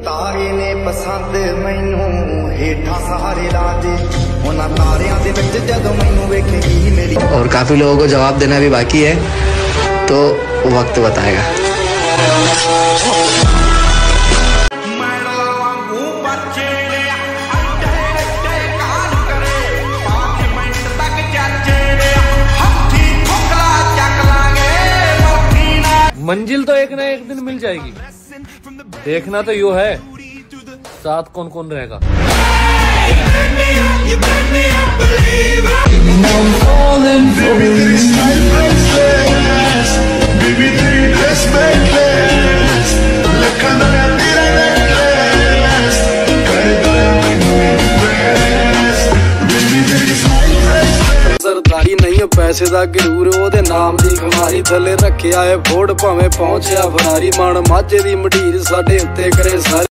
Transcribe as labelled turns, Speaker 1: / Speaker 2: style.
Speaker 1: तारे ने पसंद मैनू हेठा सहारे ला दे उन्हां तारियां दे विच जदों मैनू वेखेगी मेरी।
Speaker 2: और काफी लोगों को जवाब देना भी बाकी है, तो वक्त बताएगा।
Speaker 3: मंजिल तो एक ना एक दिन मिल जाएगी, देखना तो यो है साथ कौन कौन रहेगा। सरदारी नहीं है पैसे दा गरूर ओदे नाम दी खुमारी थले रखे आए फोड़ भावें पहुंचया फरारी मान माझे दी मढीर साडे उत्ते करे सारी।